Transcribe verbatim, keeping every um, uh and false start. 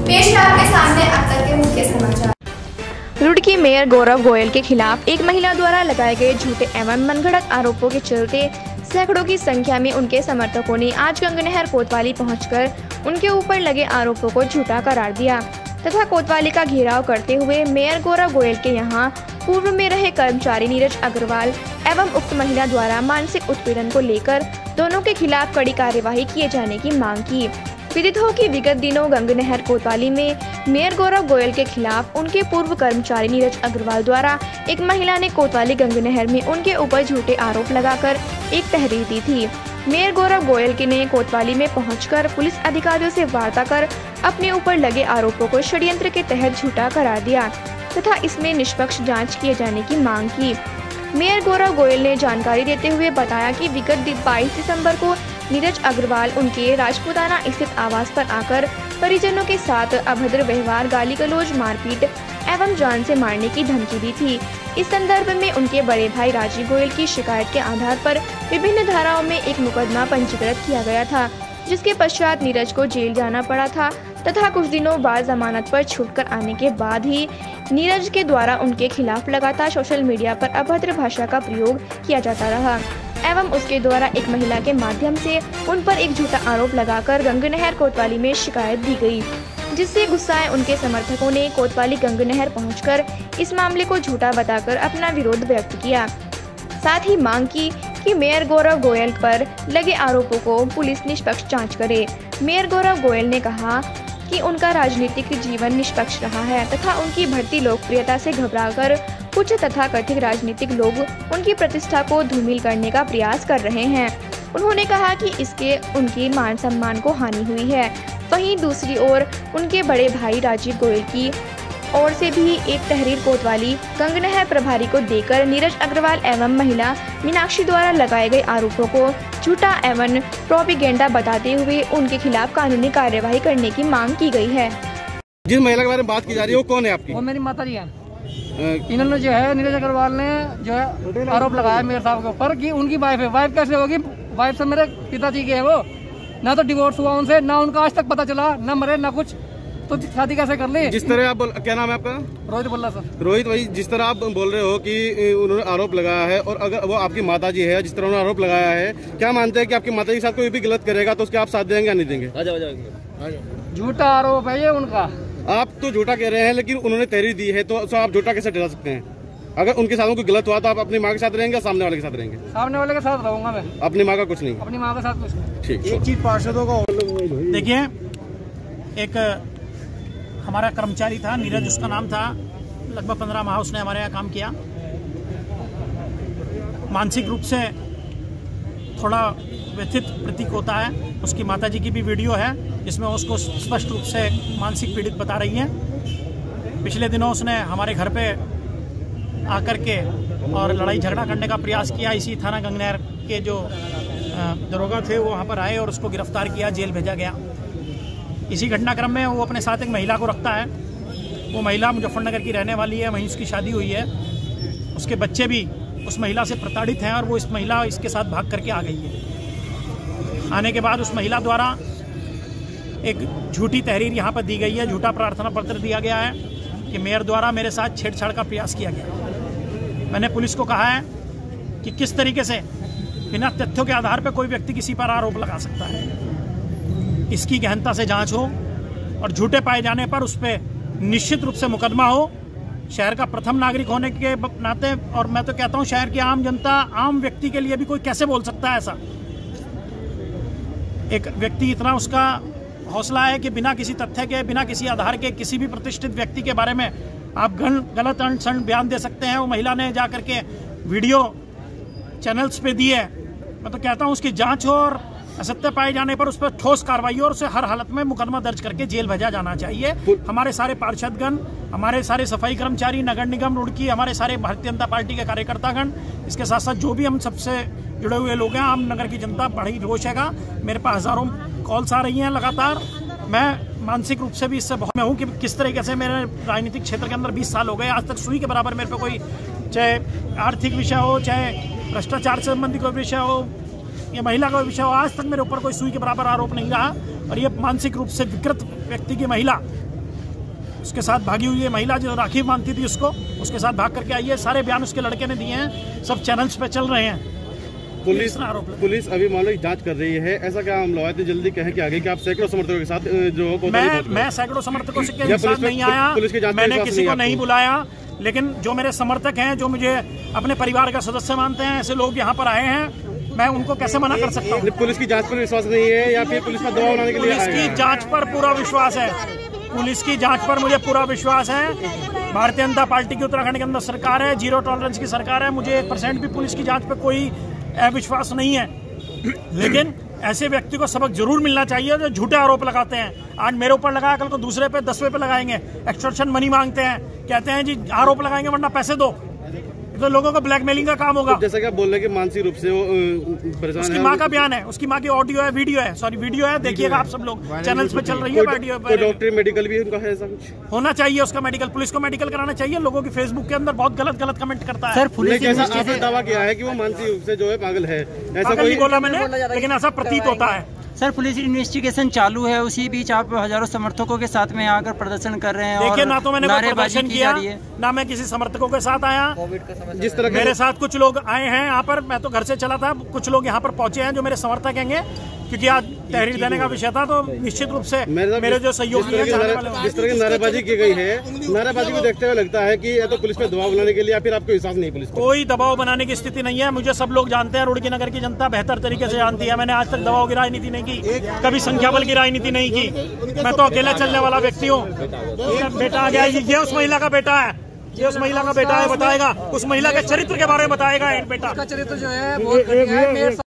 पेश है आपके सामने अब तक के मुख्य समाचार। रुड़की मेयर गौरव गोयल के खिलाफ एक महिला द्वारा लगाए गए झूठे एवं मनगढ़ंत आरोपों के चलते सैकड़ों की संख्या में उनके समर्थकों ने आज गंगनहर कोतवाली पहुंचकर उनके ऊपर लगे आरोपों को झूठा करार दिया तथा कोतवाली का घेराव करते हुए मेयर गौरव गोयल के यहां पूर्व में रहे कर्मचारी नीरज अग्रवाल एवं उक्त महिला द्वारा मानसिक उत्पीड़न को लेकर दोनों के खिलाफ कड़ी कार्यवाही किए जाने की मांग की। विदित हो कि विगत दिनों गंगनहर कोतवाली में मेयर गौरव गोयल के खिलाफ उनके पूर्व कर्मचारी नीरज अग्रवाल द्वारा एक महिला ने कोतवाली गंगनहर में उनके ऊपर झूठे आरोप लगाकर एक तहरीर दी थी। मेयर गौरव गोयल के ने कोतवाली में पहुंचकर पुलिस अधिकारियों से वार्ता कर अपने ऊपर लगे आरोपों को षड्यंत्र के तहत झूठा करार दिया तथा इसमें निष्पक्ष जांच किए जाने की मांग की। मेयर गौरव गोयल ने जानकारी देते हुए बताया कि विगत बाईस दिसंबर को नीरज अग्रवाल उनके राजपूताना स्थित आवास पर आकर परिजनों के साथ अभद्र व्यवहार, गाली गलौज, मारपीट एवं जान से मारने की धमकी दी थी। इस संदर्भ में उनके बड़े भाई राजीव गोयल की शिकायत के आधार पर विभिन्न धाराओं में एक मुकदमा पंजीकृत किया गया था, जिसके पश्चात नीरज को जेल जाना पड़ा था तथा कुछ दिनों बाद जमानत पर छूटकर आने के बाद ही नीरज के द्वारा उनके खिलाफ लगातार सोशल मीडिया पर अभद्र भाषा का प्रयोग किया जाता रहा एवं उसके द्वारा एक महिला के माध्यम से उन पर एक झूठा आरोप लगाकर गंगनहर कोतवाली में शिकायत दी गई, जिससे गुस्साए उनके समर्थकों ने कोतवाली गंगनहर पहुंचकर इस मामले को झूठा बताकर अपना विरोध व्यक्त किया। साथ ही मांग की कि मेयर गौरव गोयल पर लगे आरोपों को पुलिस निष्पक्ष जांच करे। मेयर गौरव गोयल ने कहा कि उनका राजनीतिक जीवन निष्पक्ष रहा है तथा उनकी बढ़ती लोकप्रियता से घबराकर कुछ तथाकथित राजनीतिक लोग उनकी प्रतिष्ठा को धूमिल करने का प्रयास कर रहे हैं। उन्होंने कहा कि इसके उनकी मान सम्मान को हानि हुई है। वहीं दूसरी ओर उनके बड़े भाई राजीव गोयल की ओर से भी एक तहरीर कोतवाली गंगनहर प्रभारी को देकर नीरज अग्रवाल एवं महिला मीनाक्षी द्वारा लगाए गए आरोपों को झूठा एवं प्रोपेगेंडा बताते हुए उनके खिलाफ कानूनी कार्यवाही करने की मांग की गई है। जिस महिला के बारे में बात की जा रही है वो कौन है आपकी? वो मेरी माता जी है। इन्होंने जो है नीरज अग्रवाल ने जो है आरोप लगाया मेरे साहब के ऊपर कि उनकी वाइफ है। वाइफ कैसे होगी? वाइफ से मेरे पिताजी के है वो, ना तो डिवोर्स हुआ उनसे, ना उनका आज तक पता चला, ना मरे ना कुछ, तो शादी कैसे कर ली? जिस तरह आप बोल, क्या नाम है आपका? रोहित बोला सर। रोहित भाई, जिस तरह आप बोल रहे हो कि उन्होंने आरोप लगाया है और अगर वो आपकी माताजी है, जिस तरह उन्होंने आरोप लगाया है, क्या मानते हैं कि आपकी माताजी के साथ कोई भी गलत करेगा तो उसके आप साथ देंगे या नहीं देंगे? आ जाओ, आ जाओ। झूठा आरोप है ये उनका। आप तो झूठा कह रहे हैं, लेकिन उन्होंने तहरीर दी है तो आप झूठा कैसे ठहरा सकते हैं? अगर उनके साथ कोई गलत हुआ तो आप अपनी माँ के साथ रहेंगे या सामने वाले के साथ रहेंगे? सामने वाले के साथ रहूंगा मैं। अपनी माँ का कुछ नहीं? अपनी माँ के साथ कुछ नहीं। ठीक। एक चीज पार्षदों का देखिए, एक हमारा कर्मचारी था नीरज, उसका नाम था, लगभग पंद्रह माह उसने हमारे यहाँ काम किया। मानसिक रूप से थोड़ा व्यथित प्रतीक होता है। उसकी माताजी की भी वीडियो है जिसमें उसको स्पष्ट रूप से मानसिक पीड़ित बता रही है। पिछले दिनों उसने हमारे घर पे आकर के और लड़ाई झगड़ा करने का प्रयास किया। इसी थाना गंगनहर के जो दरोगा थे वो वहाँ पर आए और उसको गिरफ्तार किया, जेल भेजा गया। इसी घटनाक्रम में वो अपने साथ एक महिला को रखता है। वो महिला मुजफ्फरनगर की रहने वाली है, वहीं उसकी शादी हुई है। उसके बच्चे भी उस महिला से प्रताड़ित हैं और वो इस महिला इसके साथ भाग करके आ गई है। आने के बाद उस महिला द्वारा एक झूठी तहरीर यहाँ पर दी गई है, झूठा प्रार्थना पत्र दिया गया है कि मेयर द्वारा मेरे साथ छेड़छाड़ का प्रयास किया गया। मैंने पुलिस को कहा है कि किस तरीके से बिना तथ्यों के आधार पर कोई व्यक्ति किसी पर आरोप लगा सकता है। इसकी गहनता से जांच हो और झूठे पाए जाने पर उस पर निश्चित रूप से मुकदमा हो। शहर का प्रथम नागरिक होने के नाते, और मैं तो कहता हूं शहर की आम जनता, आम व्यक्ति के लिए भी कोई कैसे बोल सकता है ऐसा? एक व्यक्ति इतना उसका हौसला है कि बिना किसी तथ्य के, बिना किसी आधार के किसी भी प्रतिष्ठित व्यक्ति के बारे में आप गलत अनसन बयान दे सकते हैं। वो महिला ने जा करके वीडियो चैनल्स पे दी है। मैं तो कहता हूं उसकी जांच हो और असत्य पाए जाने पर उस पर ठोस कार्रवाई और उसे हर हालत में मुकदमा दर्ज करके जेल भेजा जाना चाहिए। हमारे सारे पार्षदगण, हमारे सारे सफाई कर्मचारी, नगर निगम रुड़की, हमारे सारे भारतीय जनता पार्टी के कार्यकर्तागण, इसके साथ साथ जो भी हम सबसे जुड़े हुए लोग हैं, आम नगर की जनता बड़ी रोष है। मेरे पास हजारों कॉल्स आ रही हैं लगातार। मैं मानसिक रूप से भी इससे बहुत मैं हूँ कि किस तरीके से मेरे राजनीतिक क्षेत्र के अंदर बीस साल हो गए, आज तक सुई के बराबर मेरे पे कोई, चाहे आर्थिक विषय हो, चाहे भ्रष्टाचार से संबंधित कोई विषय हो, ये महिला का विषय हो, आज तक मेरे ऊपर कोई सुई के बराबर आरोप नहीं रहा। और ये मानसिक रूप से विकृत व्यक्ति की महिला उसके साथ भागी हुई है महिला जो राखी बांधती थी उसको, उसके साथ भाग करके आई है। सारे बयान उसके लड़के ने दिए हैं, सब चैनल्स पे चल रहे हैं। पुलिस पुलिस अभी मामले की जांच कर रही है, ऐसा क्या मामला है? तो जल्दी कहें कि आगे कि आप सैकड़ों समर्थकों के साथ जो मैं मैं सैकड़ों समर्थकों से के साथ नहीं आया, मैंने किसी को नहीं बुलाया, लेकिन जो मेरे समर्थक हैं, जो मुझे अपने परिवार का सदस्य मानते हैं, ऐसे लोग यहाँ पर आए हैं, मैं उनको कैसे मना कर सकता हूँ? पुलिस की जांच पर विश्वास नहीं है या फिर पुलिस पर दबाव बनाने के लिए? पुलिस की जांच पर पूरा विश्वास है, पुलिस की जांच पर मुझे पूरा विश्वास है। भारतीय जनता पार्टी की उत्तराखंड के अंदर सरकार है, जीरो टॉलरेंस की सरकार है, मुझे एक परसेंट भी पुलिस की जांच पर कोई विश्वास नहीं है। लेकिन ऐसे व्यक्ति को सबक जरूर मिलना चाहिए जो झूठे आरोप लगाते हैं। आज मेरे ऊपर लगाया, कल को दूसरे पे दसवें पे लगाएंगे, एक्सटॉर्शन मनी मांगते हैं, कहते हैं जी आरोप लगाएंगे वरना पैसे दो, तो लोगों को ब्लैकमेलिंग का काम होगा। जैसा कि आप बोल रहे हैं कि मानसिक रूप से वो परेशान है। उसकी माँ का बयान है, उसकी माँ की ऑडियो है, वीडियो है, सॉरी वीडियो है, देखिएगा आप सब लोग, चैनल्स पे चल रही है वीडियो। डॉक्टर मेडिकल भी उनका है, ऐसा कुछ होना चाहिए उसका मेडिकल, पुलिस को मेडिकल कराना चाहिए। लोगों की फेसबुक के अंदर बहुत गलत गलत कमेंट करता है। सर पुलिस ने आपने दावा किया है कि वो मानसिक रूप से जो है पागल है, ऐसा कोई बोला मैंने, लेकिन ऐसा प्रतीत होता है। सर पुलिस इन्वेस्टिगेशन चालू है, उसी बीच आप हजारों समर्थकों के साथ में आकर प्रदर्शन कर रहे हैं। देखिए, ना तो मैंने प्रदर्शन किया, ना मैं किसी समर्थकों के साथ आया। जिस तरह मेरे साथ कुछ लोग आए हैं यहाँ पर, मैं तो घर से चला था, कुछ लोग यहाँ पर पहुंचे हैं जो मेरे समर्थक हैं, क्योंकि आज तहरीर देने का विषय था, तो निश्चित रूप से मेरे जो सहयोगी हैं, जिस तरह की नारेबाजी की गई है, नारेबाजी को देखते हुए लगता है कि या तो पुलिस पे दबाव बनाने के लिए या फिर आपको विश्वास नहीं पुलिस पे? कोई दबाव बनाने की स्थिति नहीं है। मुझे सब लोग जानते हैं, रुड़की नगर की जनता बेहतर तरीके से जानती है। मैंने आज तक दबाव की राजनीति नहीं की, कभी संख्या बल की राजनीति नहीं की। मैं तो अकेला चलने वाला व्यक्ति हूँ। बेटा आ गया, ये उस महिला का बेटा है, ये उस महिला का बेटा है, बताएगा उस महिला के चरित्र के बारे में बताएगा। बेटा चरित्र जो है बहुत